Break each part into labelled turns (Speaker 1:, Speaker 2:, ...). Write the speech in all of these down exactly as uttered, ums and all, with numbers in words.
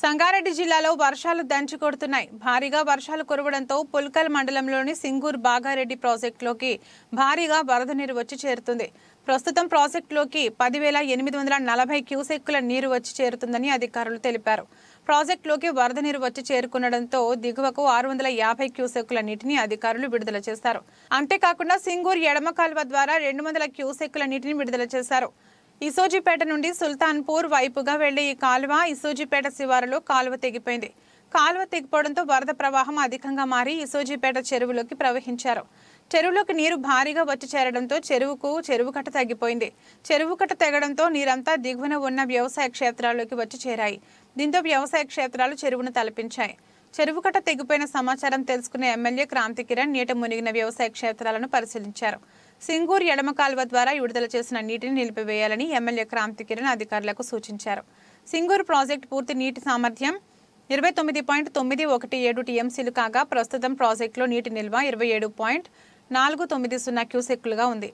Speaker 1: సంగారెడ్డి జిల్లాలో వర్షాలు దంచుకొడుతున్నాయి. భారీగా వర్షాలు కురవడంతో పుల్కల్ మండలంలోని సింగూర్ బాగారెడ్డి ప్రాజెక్టులోకి భారీగా వరద నీరు వచ్చి చేరుతుంది. ప్రస్తుతం ప్రాజెక్టులోకి పదివేల ఎనిమిది వందల నలభై క్యూసెక్కుల నీరు వచ్చి చేరుతుందని అధికారులు తెలిపారు. ప్రాజెక్టులోకి వరద నీరు వచ్చి చేరుకునడంతో దిగువకు ఆరు వందల యాభై క్యూసెక్కుల నీటిని అధికారులు విడుదల చేశారు. అంతేకాకుండా సింగూర్ ఎడమ కాల్వ ద్వారా రెండు వందల క్యూసెక్కుల నీటిని విడుదల చేశారు. ఇసోజీపేట నుండి సుల్తాన్పూర్ వైపుగా వెళ్లే ఈ కాలువ ఇసోజీపేట శివారులో కాలువ తెగిపోయింది. కాలువ తెగిపోవడంతో వరద ప్రవాహం అధికంగా మారి ఇసోజీపేట చెరువులోకి ప్రవహించారు. చెరువులోకి నీరు భారీగా వచ్చి చేరడంతో చెరువుకు చెరువు కట్ట తగ్గిపోయింది. చెరువు కట్ట తెగడంతో నీరంతా దిగువన ఉన్న వ్యవసాయ క్షేత్రాల్లోకి వచ్చి చేరాయి. దీంతో వ్యవసాయ క్షేత్రాలు చెరువును తలపించాయి. చెరువు కట్ట తెగిపోయిన సమాచారం తెలుసుకున్న ఎమ్మెల్యే క్రాంతి కిరణ్ నీట మునిగిన వ్యవసాయ క్షేత్రాలను పరిశీలించారు. సింగూర్ ఎడమ కాల్వ ద్వారా విడుదల చేసిన నీటిని నిలిపివేయాలని ఎమ్మెల్యే క్రాంతి కిరణ్ అధికారులకు సూచించారు. సింగూర్ ప్రాజెక్టు పూర్తి నీటి సామర్థ్యం ఇరవై తొమ్మిది పాయింట్ తొమ్మిది ఒకటి ఏడు టీఎంసీలు కాగా ప్రస్తుతం ప్రాజెక్టులో నీటి నిల్వ ఇరవై ఏడు పాయింట్ నాలుగు తొమ్మిది సున్నా క్యూసెక్కులుగా ఉంది.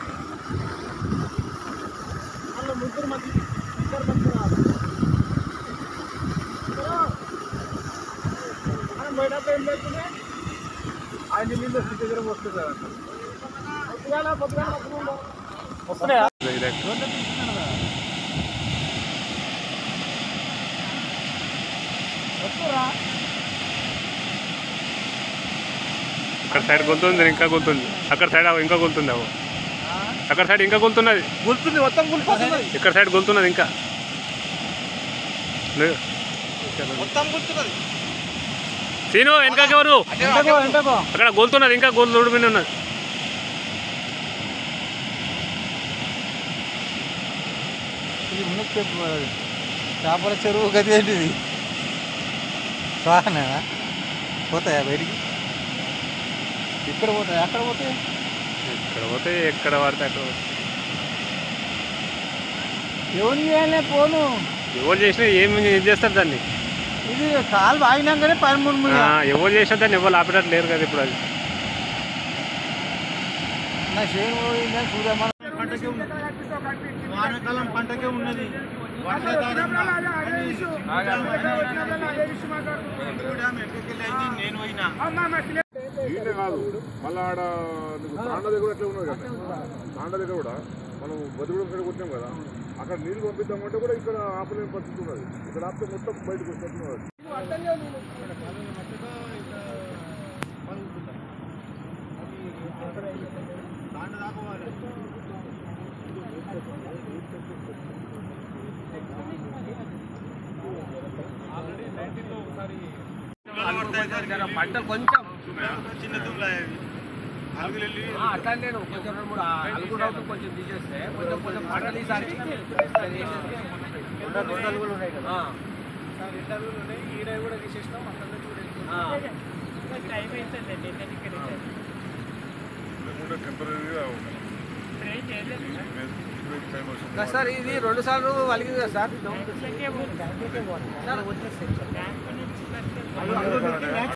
Speaker 2: అక్కడ సైడ్ గొలుతుంది, ఇంకా గొలుతుంది. అక్కడ సైడ్ ఇంకా గొలుతుంది. అవు అక్కడ సైడ్ ఇంకా గొలుతున్నది, గొలుతుంది మొత్తం గొలుతుంది. ఇక్కడ సైడ్ గొలుతున్నది ఇంకా సీను వెనకాకెవరు అక్కడ గొలుతున్నది, ఇంకా గొలు రోడ్డు మీద ఉన్నది.
Speaker 3: చేపల చెరువు గది ఏంటిది? స్వాహనా పోతాయా బయటికి? ఇక్కడ పోతాయి, అక్కడ పోతాయి,
Speaker 2: ఇక్కడ పోతాయి, ఎక్కడ పడితే అక్కడ పోతాయి.
Speaker 3: ఎవరు చేయాలి పోను?
Speaker 2: ఎవరు చేసినా ఏమి చేస్తారు దాన్ని?
Speaker 3: ఇది కాలు బాగినాకనే పదమూడు
Speaker 2: ఎవరు చేసినా దాన్ని ఎవరు ఆపేటట్టు లేరు కదా ఇప్పుడు. అది
Speaker 3: నా చేను పోయిందా సూర్యమాన పంటకే ఉన్నది, వానాకాలం పంటకే ఉన్నది. నేను పోయినా
Speaker 4: ఈయనే కాదు, మళ్ళీ ఆడ తాండ దగ్గర ఎట్లా ఉన్నది కదా, తాండ దగ్గర కూడా మనం బతుకుడు సైడ్ కొట్టాం కదా, అక్కడ నీళ్ళు పంపిద్దామంటే కూడా ఇక్కడ ఆపలేని పరిస్థితి ఉన్నది. ఇక్కడ ఆపితే మొత్తం బయటకు వస్తున్నది.
Speaker 5: పంటలు కొంచెం చిన్న అట్లా నేను కొంచెం రెండు మూడు అలుగు రౌతు కొంచెం తీసేస్తే కొంచెం కొంచెం పంటలు ఈసారి రెండలు కూడా ఉన్నాయి కదా, రెండలు ఉన్నాయి. ఈడ కూడా తీసేస్తాం, అక్కడ సార్. ఇది రెండు సార్లు వలిగింది కదా సార్.